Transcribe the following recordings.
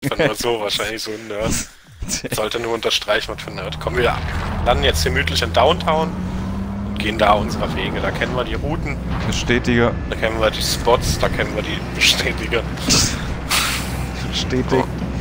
Einfach nur so, wahrscheinlich so ein Nerd. Sollte nur unterstreichen, was für ein Nerd. Kommen wir landen jetzt gemütlich in Downtown und gehen da unserer Wege. Da kennen wir die Routen, Bestätiger. da kennen wir die Spots, da kennen wir die Bestätiger. Bestätigt. So.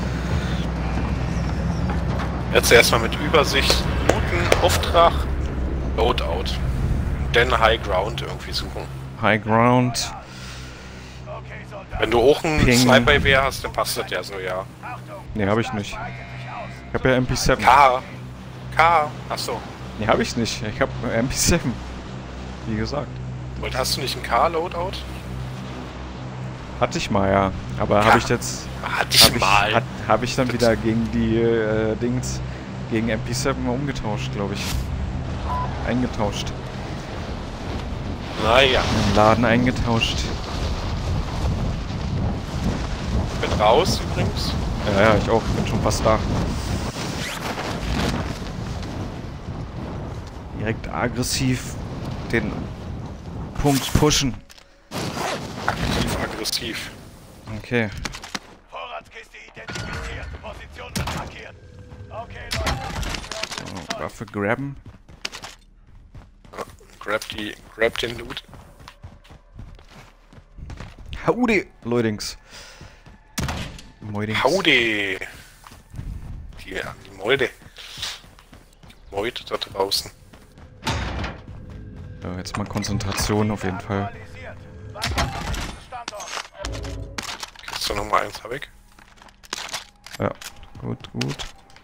Jetzt erstmal mit Übersicht, Routen, Auftrag, Loadout. Dann High Ground irgendwie suchen. High Ground. Wenn du auch einen Ping. Sniper-Gewehr hast, dann passt das ja so, ja. Ne, hab ich nicht. Ich hab ja MP7. K. Achso. Ne, hab ich nicht. Ich hab MP7. Wie gesagt. Und hast du nicht ein K-Loadout? Hatte ich mal, ja. Aber Ja. habe ich jetzt... Hab ich dann wieder gegen die Dings... Gegen MP7 umgetauscht, glaube ich. Eingetauscht. Naja. Im Laden eingetauscht. Bin raus übrigens. Ja, ich auch. Bin schon fast da. Direkt aggressiv den Punkt pushen. Aktiv, aggressiv. Okay. Vorratskiste identifiziert. Position wird markiert. Okay, Leute. So, Waffe grabben. Grab den Loot. Howdy, Leutings. Moidings. Howdy! Die Molde. Die Meute da draußen. Ja, jetzt mal Konzentration auf jeden Fall. Aktualisiert. Weiter zum nächsten Standort. Kriegst du nochmal eins weg? Ja, gut, gut.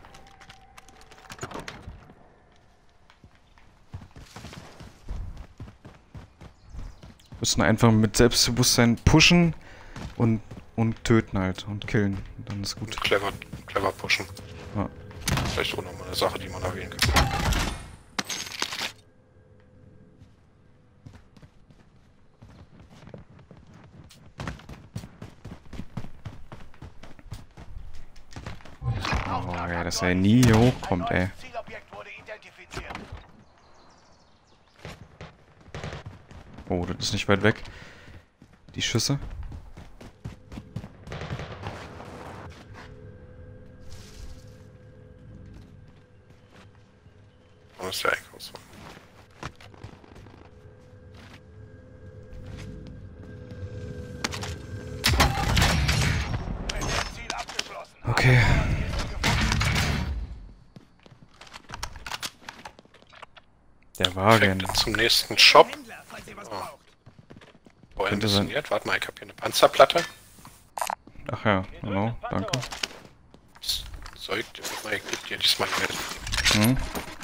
Müssen einfach mit Selbstbewusstsein pushen und töten halt und killen. Dann ist gut. Clever pushen. Ja. Vielleicht auch nochmal eine Sache, die man erwähnen kann. Oh, ja, dass er nie hier hochkommt, ey. Zielobjekt wurde identifiziert. Oh, das ist nicht weit weg. Die Schüsse. Wo ist der Einkaufswagen? Ziel abgeschlossen. Okay. Der Wagen. Direkt zum nächsten Shop. Händler, falls ihr was Oh. braucht. Wo Könnte sein. ambitioniert? Warte mal, ich hab hier eine Panzerplatte. Ach ja, genau, danke. Das Zeug, ich geb dir diesmal Geld. Hm?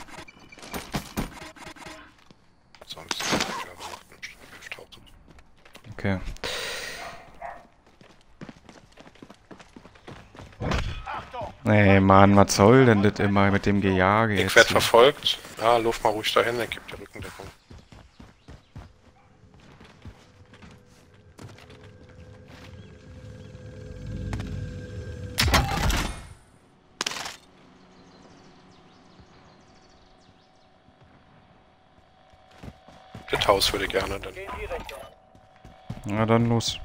Sonst ja, macht nicht 11.000. Okay. Achtung! Ey, Mann, was soll denn das immer mit dem Gejage Ich jetzt? werd hier? verfolgt. Ja, lauf mal ruhig dahin, ich geb dir Rückendeckung. Das Haus würde ich gerne dann. In die Richtung. Na dann los.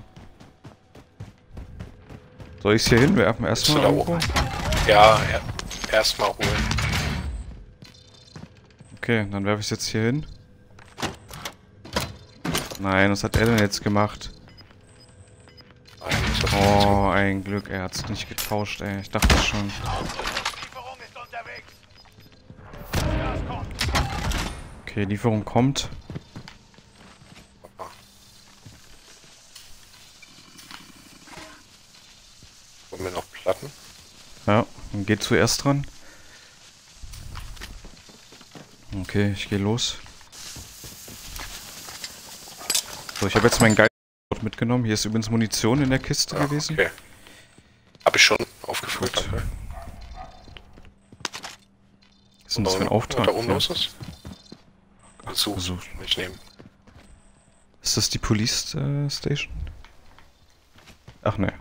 Soll ich es hier hinwerfen? Bist du Erstmal da irgendwo? oben? Ja, erstmal holen. Okay, dann werfe ich es jetzt hier hin. Nein, was hat er denn jetzt gemacht? Nein, das ist Oh, ein Glück, er hat es nicht getauscht, ey. Ich dachte schon. Lieferung ist unterwegs. Gas kommt. Okay, Lieferung kommt. Wollen wir noch Platten? Ja, dann geht zuerst dran. Okay, ich gehe los. So, ich habe jetzt meinen Geist mitgenommen. Hier ist übrigens Munition in der Kiste Ja, gewesen. okay. Hab ich schon aufgefüllt, Gut. danke. Was ist denn das für ein Auftrag? Was da oben Ja. los ist? Besuch. Besuch. Ich nehme. Ist das die Police Station? Ach ne.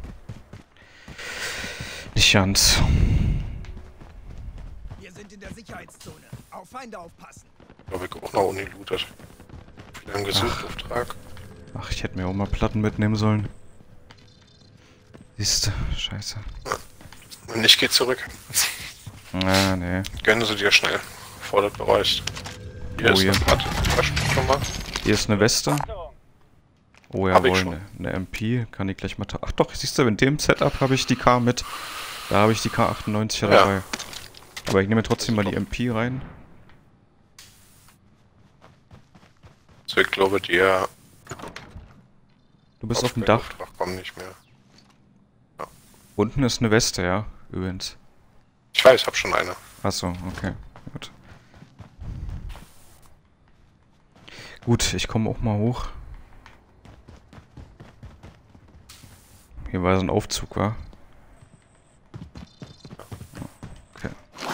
Nicht ganz. Wir sind in der Sicherheitszone. Auf Feinde aufpassen. Glaube ich auch noch ungelootet. Wie lange gesucht, Auftrag? Ach, ich hätte mir auch mal Platten mitnehmen sollen. Siehste, scheiße. Wenn nicht, geh zurück. Ah, nee. Gönnen sie dir schnell, bevor das bereust. Hier ist das Blatt. Schon mal. Hier ist eine Weste. Oh Hab ich jawohl, schon. eine MP. Kann ich gleich mal... Ach doch, siehst du, in dem Setup habe ich die K mit. Da habe ich die K98 dabei. Aber ich nehme trotzdem mal die MP rein. So, ich glaube, dir Du bist auf dem Dach. kommen nicht mehr. Unten ist eine Weste, ja, übrigens. Ich weiß, hab schon eine. Achso, okay, gut. Gut, ich komme auch mal hoch. Hier war so ein Aufzug, wa? Okay.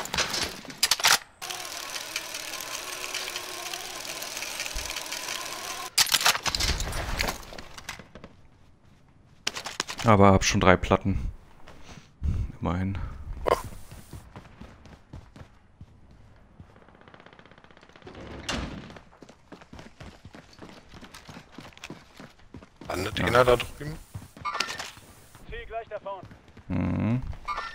Aber hab schon 3 Platten. Immerhin. Landet einer da drüben? Ziel gleich davon. Mhm.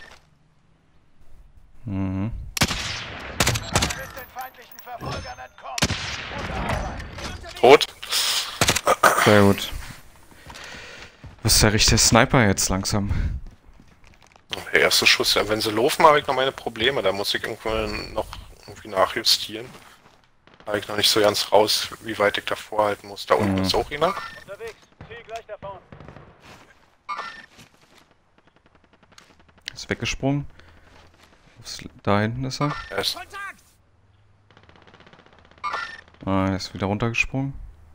Mhm. Mit den feindlichen Verfolgern entkommen. Gute Arbeit. Tot? Sehr gut. Was ist der richtige Sniper jetzt langsam? Der erste Schuss, ja, wenn sie laufen, habe ich noch meine Probleme. Da muss ich irgendwann noch irgendwie nachjustieren. Da habe ich noch nicht so ganz raus, wie weit ich da vorhalten muss. Da unten ist auch einer. Unterwegs. Ziel gleich davon. Ist weggesprungen. Da hinten ist er. Er ist Kontakt! Ah, er ist wieder runtergesprungen.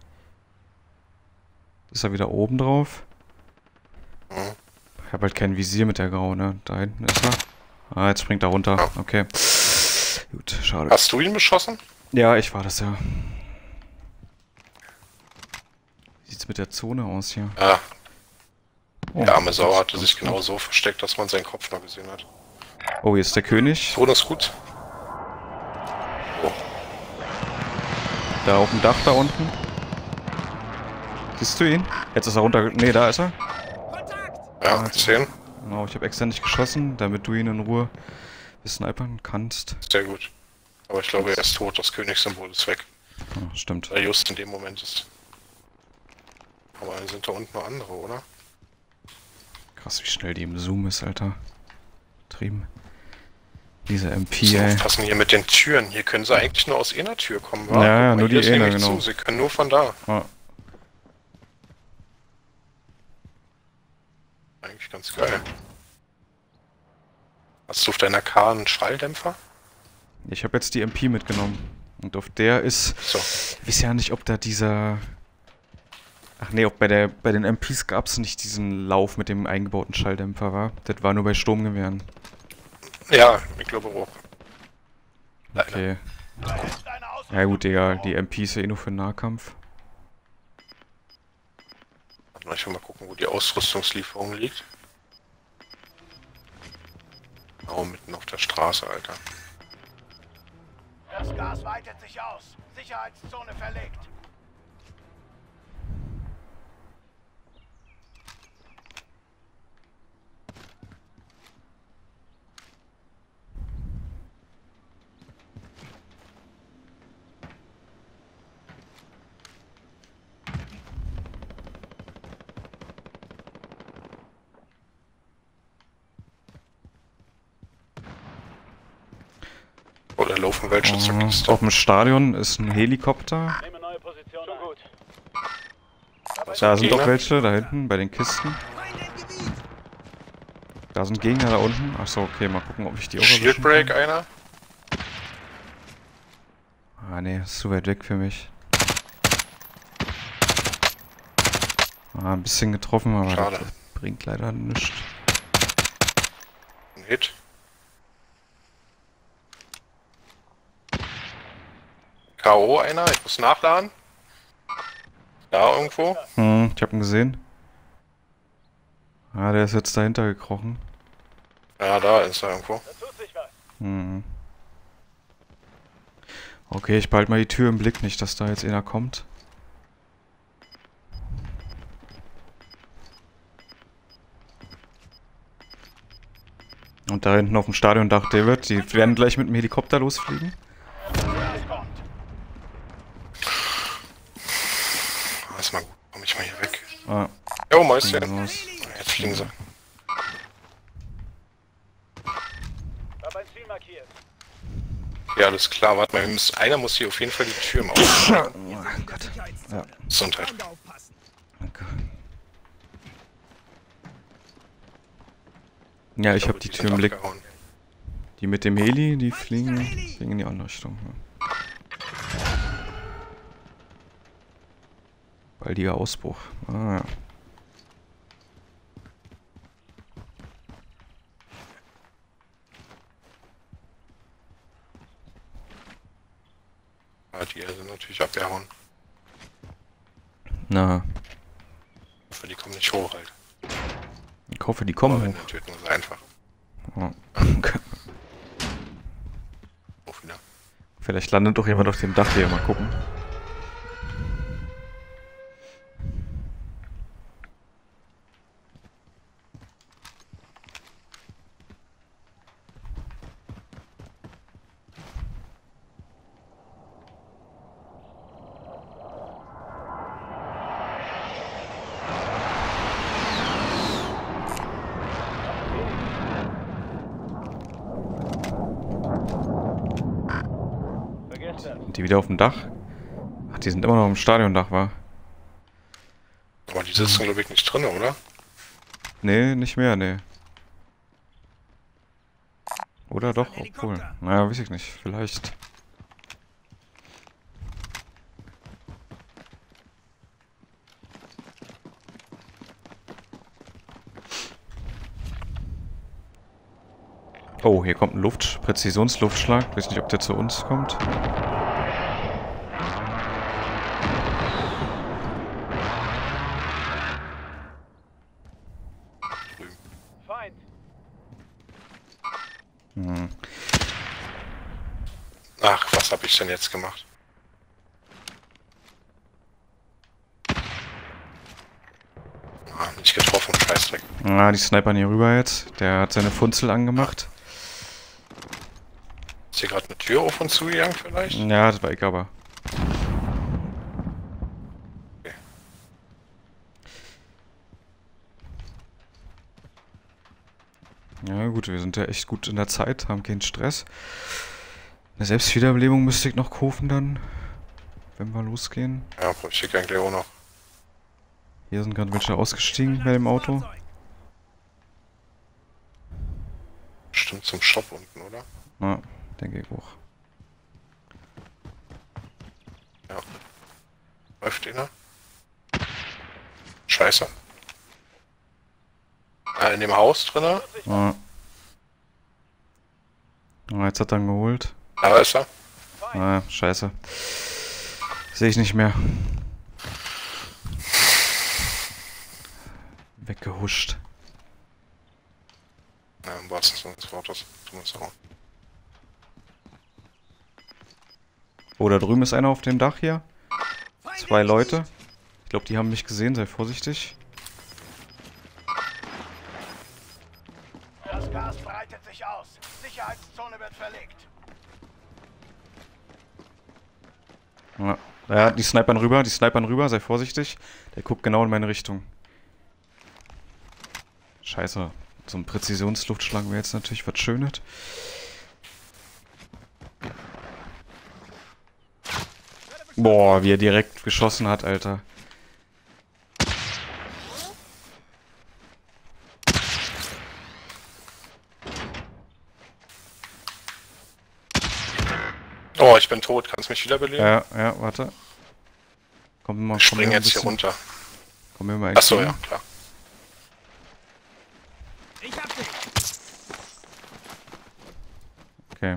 Ist er wieder oben drauf? Ich habe halt kein Visier mit der Grau, ne? Da hinten ist er. Ah, jetzt springt er runter. Ja. Okay. Gut, schade. Hast du ihn beschossen? Ja, ich war das ja. Wie sieht's mit der Zone aus hier? Ja, Oh, der arme Sau das hatte ist sich ganz genau so versteckt, dass man seinen Kopf noch gesehen hat. gut. Oh, hier ist der König. Zone ist gut. Oh, Da auf dem Dach da unten. Siehst du ihn? Jetzt ist er runter. Ne, da ist er. Kontakt! ja, 10. Genau, ich habe extra nicht geschossen, damit du ihn in Ruhe snipern kannst. Sehr gut. Aber ich glaube, er ist tot. Das Königssymbol ist weg. Ah, stimmt. Da just in dem Moment ist. Aber dann sind da unten noch andere, oder? Krass, wie schnell die im Zoom ist, Alter. Trieben. Diese MP, Sie ey. aufpassen hier mit den Türen. Hier können sie eigentlich nur aus einer Tür kommen, wa? Ja, ja, Guck mal, nur hier die ist eine, nämlich genau. zu. Sie können nur von da. Ah, Eigentlich ganz geil. Hast du auf deiner K einen Schalldämpfer? ich habe jetzt die MP mitgenommen. Und auf der ist... So. Ich weiß ja nicht, ob da dieser... Ach nee, ob bei den MPs gab es nicht diesen Lauf mit dem eingebauten Schalldämpfer, war. Das war nur bei Sturmgewehren. Ja, ich glaube auch. Leider. Okay. Da ist eine Ausrüstung. Ja gut, egal. Die MP ist ja eh nur für den Nahkampf. Warte mal, ich will mal gucken, wo die Ausrüstungslieferung liegt. Oh, mitten auf der Straße, Alter. Das Gas weitet sich aus. Sicherheitszone verlegt. Oder laufen welche zur Kiste. Auf dem Stadion ist ein Helikopter. Nehme neue Position. Schon gut. Da sind Gegner? doch welche, da hinten, bei den Kisten. Feinde im Gebiet! Da sind Gegner da unten. Achso, okay, mal gucken, ob ich die auch erwischen Shield Break kann. einer. Ah ne, ist zu weit weg für mich. Ah, ein bisschen getroffen, aber Schade. das bringt leider nichts. Ein Hit. K.O. einer, ich muss nachladen. Da irgendwo. Ich hab ihn gesehen. Ah, der ist jetzt dahinter gekrochen. Ja, da ist er irgendwo. Da tut sich was. Mhm. Okay, ich behalte mal die Tür im Blick, nicht, dass da jetzt einer kommt. Und da hinten auf dem Stadiondach, David, die werden gleich mit dem Helikopter losfliegen. Ist mal gut, komm ich mal hier weg. Ah. Jo, Mäuschen. Jetzt fliegen sie. Hab ein Ziel markiert. Ja, alles klar, warte mal, einer muss hier auf jeden Fall die Tür aufmachen. Oh Gott. Ja. Gesundheit. Danke. Ja, ich hab die Tür im Blick. Die mit dem Heli, die fliegen in die andere Richtung. Ja. Baldiger Ausbruch. Ah, ja. Ja, die sind natürlich abgehauen. Na. Ich hoffe, die kommen nicht hoch halt. Ich hoffe, die kommen wenn, hoch. dann töten wir sie einfach. Oh. Okay. Hoch wieder. Vielleicht landet doch jemand auf dem Dach hier. Mal gucken. Sind die wieder auf dem Dach? Ach, die sind immer noch im Stadiondach, wa? Aber die sitzen, glaube ich, nicht drin, oder? Nee, nicht mehr, nee. Oder doch, obwohl. Naja, weiß ich nicht. Vielleicht. Oh, hier kommt ein Präzisionsluftschlag. Weiß nicht, ob der zu uns kommt. Feind. Hm. Ach, was habe ich denn jetzt gemacht? Ah, nicht getroffen, Scheißdreck. Ah, die snipern hier rüber jetzt. Der hat seine Funzel angemacht. Ist hier gerade eine Tür auf und zu gegangen vielleicht? Ja, das war ich aber. Okay. Ja gut, wir sind ja echt gut in der Zeit, haben keinen Stress. Eine Selbstwiederbelebung müsste ich noch kaufen dann, wenn wir losgehen. Ja, bräuchte ich eigentlich auch noch. Hier sind gerade welche ausgestiegen bei dem Auto. Stimmt zum Shop unten, oder? Ja, denke ich auch. Ja. Läuft einer? Scheiße. In dem Haus drinne. Ja. Ah, jetzt hat er ihn geholt. Da ist er. Ah, scheiße. Sehe ich nicht mehr. Weggehuscht. Ja, im wahrsten Sinne des Wortes. Du musst auch. Oh, da drüben ist einer auf dem Dach hier. 2 Leute. Ich glaube, die haben mich gesehen, sei vorsichtig. Das Gas breitet sich aus. Sicherheitszone wird verlegt. Ja, die snipern rüber, sei vorsichtig. Der guckt genau in meine Richtung. Scheiße, so ein Präzisionsluftschlag wäre jetzt natürlich was Schönes. Boah, wie er direkt geschossen hat, Alter. Oh, ich bin tot. Kannst mich wiederbeleben? Ja, warte. Komm mal, Ich spring jetzt hier runter. Komm mir mal Achso, ja, klar. Ich hab dich. Okay.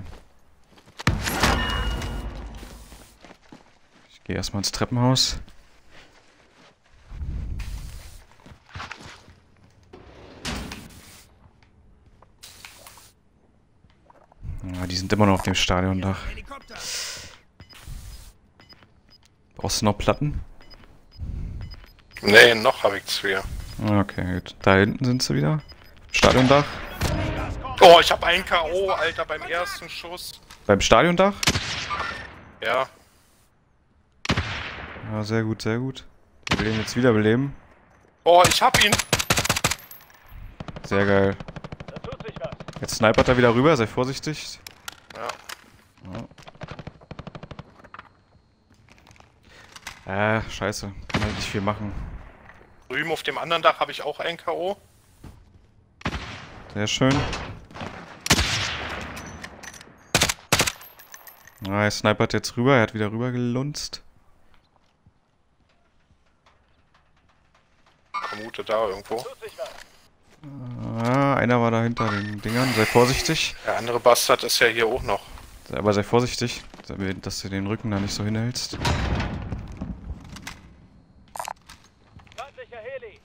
Ich gehe erstmal ins Treppenhaus. Ja, die sind immer noch auf dem Stadiondach. Helikopter. Brauchst du noch Platten? Nee, noch habe ich 2. Okay, gut. Da hinten sind sie wieder. Stadiondach. Oh, ich hab einen K.O., Alter, beim ersten Schuss. Beim Stadiondach? Ja. Ja, sehr gut, sehr gut. Wir will ihn jetzt wiederbeleben. Oh, ich hab ihn. Sehr geil. Da tut sich was. Jetzt snipert er wieder rüber, sei vorsichtig. Ja. Scheiße. Kann halt nicht viel machen. Drüben auf dem anderen Dach habe ich auch einen K.O. Sehr schön. Er snipert jetzt rüber, er hat wieder rüber gelunzt. Vermute da irgendwo. Tut sich was. Einer war da hinter den Dingern, sei vorsichtig. Der andere Bastard ist ja hier auch noch. Aber sei vorsichtig, dass du den Rücken da nicht so hinhältst. Feindlicher Heli.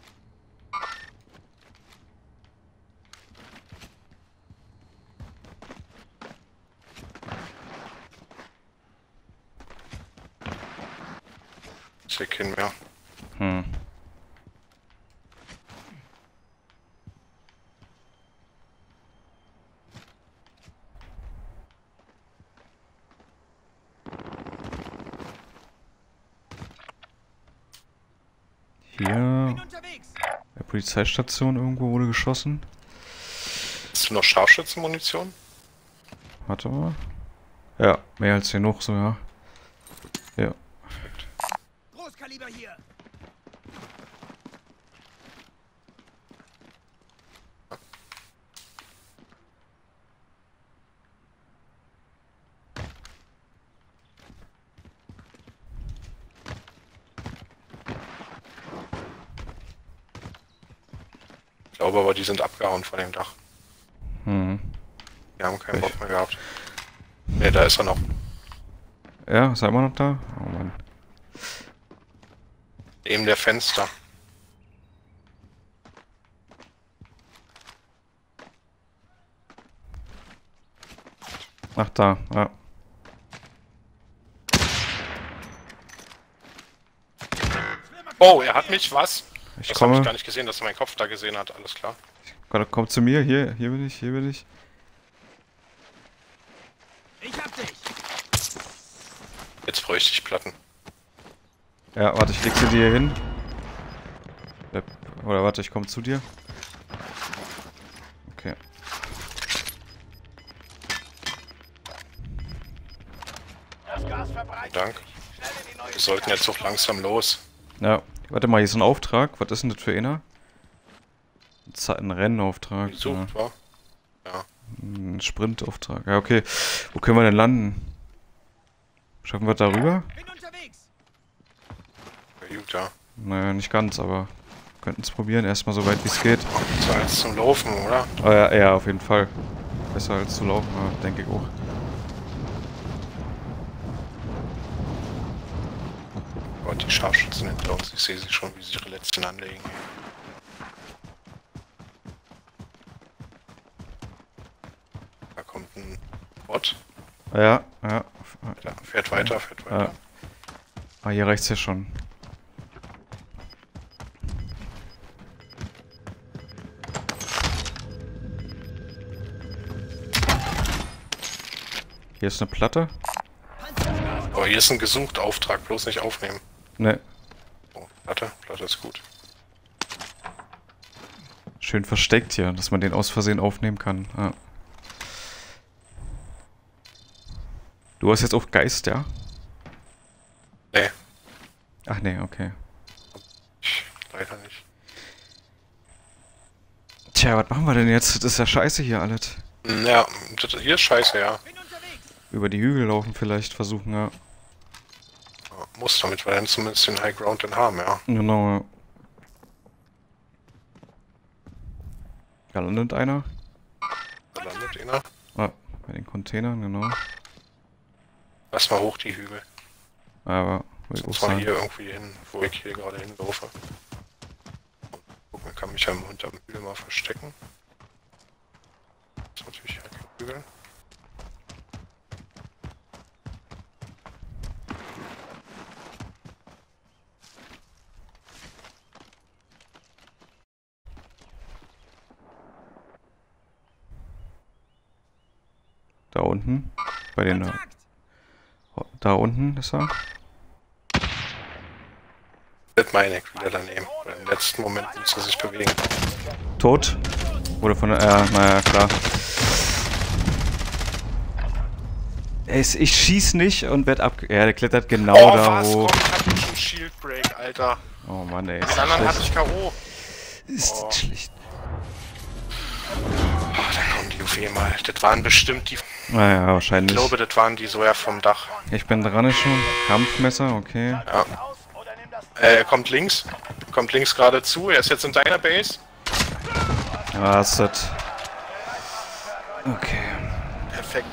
Ich sehe keinen mehr. Hm. Hier. Bin unterwegs. Der Polizeistation irgendwo wurde geschossen. Hast du noch Scharfschützenmunition? Warte mal. Ja, mehr als genug sogar. Ja. Großkaliber hier. Ich glaube aber, die sind abgehauen von dem Dach. Hm. Die haben keinen Bock mehr gehabt. Ne, da ist er noch. Ja, ist er immer noch da? Oh Mann. Neben der Fenster. Ach da, ja. Oh, er hat mich, was? Ich Das habe komme. ich gar nicht gesehen, dass er meinen Kopf da gesehen hat, alles klar. Komm zu mir, hier bin ich, hier bin ich. Ich hab dich. Jetzt bräuchte ich Platten. Ja, warte, ich leg sie dir hier hin. Oder warte, ich komme zu dir. Okay. Das Gas verbreitet Dank. sich. Schnell in die neue Wir sollten jetzt doch langsam los. Ja, warte mal, hier ist ein Auftrag. Was ist denn das für einer? Ein Rennauftrag. Gesucht, war? Ja. Ein Sprintauftrag. Ja, okay. Wo können wir denn landen? Schaffen wir da rüber? Bin unterwegs. Ja, gut, ja. Naja, nicht ganz, aber könnten es probieren. Erstmal so weit wie es geht. So als zum Laufen, oder? Oh, ja, ja, auf jeden Fall. Besser als zu laufen, ja, denke ich auch. Oh, die Scharfschützen hinter uns, ich sehe sie schon, wie sie ihre letzten anlegen. Da kommt ein Bot. Ja, ja. Der fährt weiter, fährt weiter. Ja. Ah, hier reicht's ja schon. Hier ist eine Platte. Oh, hier ist ein gesucht Auftrag, bloß nicht aufnehmen. Ne, Oh, Platte ist gut. schön versteckt hier, dass man den aus Versehen aufnehmen kann. Ja. Du hast jetzt auch Geist, ja? Nee, Ach nee, okay. leider nicht. Tja, was machen wir denn jetzt? Das ist ja scheiße hier alles. Ja, hier ist scheiße, ja. Bin unterwegs. Über die Hügel laufen vielleicht versuchen, ja. Muss, damit wir dann zumindest den High Ground dann haben, ja. Genau, ja. Da landet einer. Da landet einer. Ah, bei den Containern, genau. Lass mal hoch die Hügel. Aber, will ich auch Und zwar sagen. hier irgendwie hin, wo ich hier gerade hinlaufe. Guck, man kann mich ja unterm Hügel mal verstecken. Das ist natürlich kein Hügel. Da unten. Bei den... Da unten ist er. Das meine ich wieder daneben. Im letzten Moment muss er sich bewegen. Tot? Oder von der... naja, klar. Ich schieß nicht und werd ab... Ja, der klettert genau da hoch. Komm, ich hab jetzt schon Shield Break, Alter. Oh Mann, ey. Den anderen hatte ich K.O. Ist schlecht. Da kommen die auf einmal. Das waren bestimmt die... Naja, wahrscheinlich. Ich glaube, das waren die Soja vom Dach. Ich bin dran schon. Kampfmesser, okay. Ja. Er kommt links. Kommt links gerade zu. Er ist jetzt in deiner Base. Ah, ist das. Okay. Perfekt.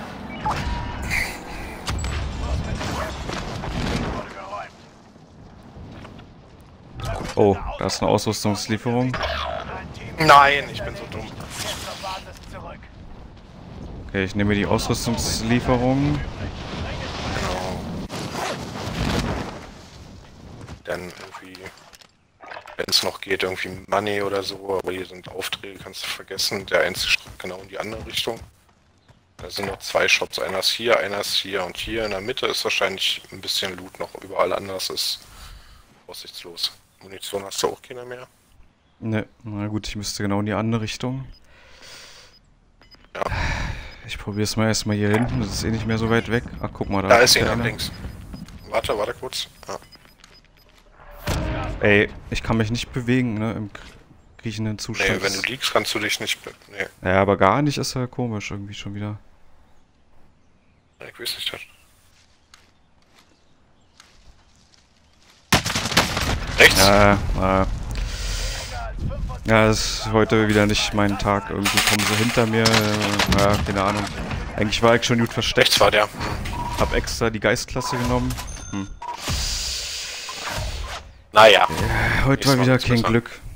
Oh, da ist eine Ausrüstungslieferung. Nein, ich bin so dumm. Okay, ich nehme die Ausrüstungslieferung. Genau. Dann irgendwie, wenn es noch geht, irgendwie Money oder so, aber hier sind Aufträge, kannst du vergessen. Der einzige Schritt genau in die andere Richtung. Da sind noch 2 Shops, einer ist hier und hier in der Mitte ist wahrscheinlich ein bisschen Loot noch, überall anders ist aussichtslos. Munition hast du auch keiner mehr? Ne, na gut, ich müsste genau in die andere Richtung. Ja. Ich probier's mal erstmal hier hinten, das ist eh nicht mehr so weit weg. Ach, guck mal, Da ist einer einer links. Warte kurz. Ah. Ey, ich kann mich nicht bewegen, ne, im kriechenden Zustand. Nee, wenn du liegst, kannst du dich nicht... Nee, Ja, aber gar nicht ist ja komisch irgendwie schon wieder. ich weiß nicht. Rechts? Ja, das ist heute wieder nicht mein Tag. Irgendwie kommen sie hinter mir. Ja, keine Ahnung. Eigentlich war ich schon gut versteckt. Rechts war der. Hab extra die Geistklasse genommen. Naja. Heute war wieder kein Glück.